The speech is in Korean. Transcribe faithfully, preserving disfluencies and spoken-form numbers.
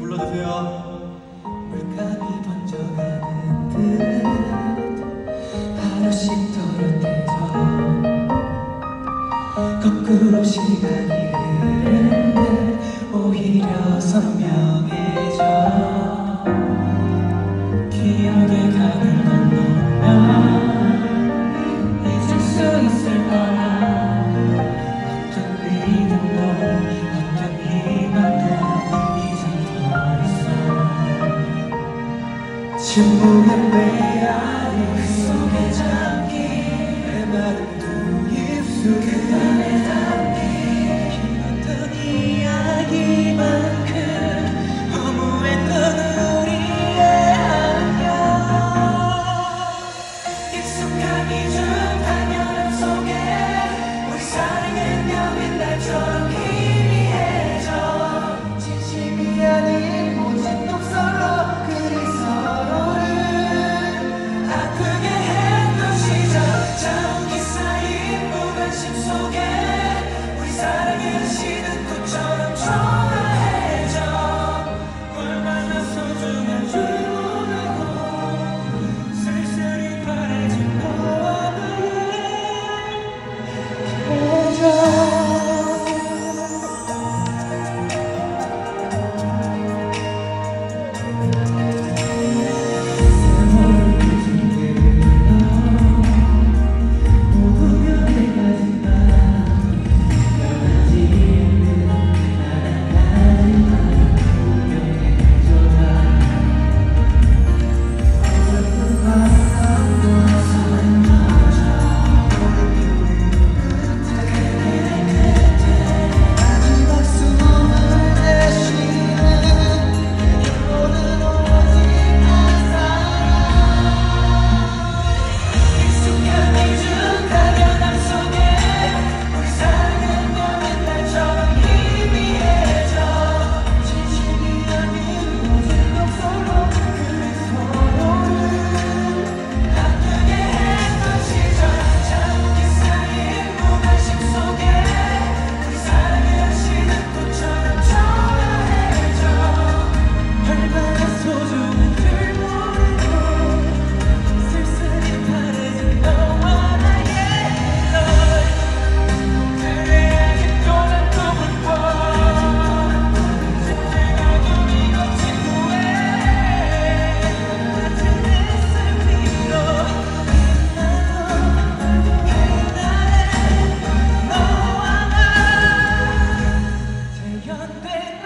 불러주세요. 물감이 번져가는 듯 하루씩 또렷해져 거꾸로 시간이 흐른 듯 오히려 선명해져 기억의 강을 건너면 잊을 수 있을 거야. 어떤 믿음도 어떤 희망도 이젠 버렸어. 침묵의 메아리 그 속에 잠긴 메마른 두 입술 그 안에 담긴 힘었던 이야기만큼 허무했던 우리의 안녕. 익숙하기 전 당연함 속에 우리 사랑은 여긴 날처럼 희미해져 진심이 아닌 모진 독설로 그리 서로를 아프게 했던 시절 자욱이 쌓인 무관심 속에 우리 사랑은 시든 꽃처럼 초라해져 얼마나 소중한 줄 모르고 쓸쓸히 바래진 너와 나의 계절. 내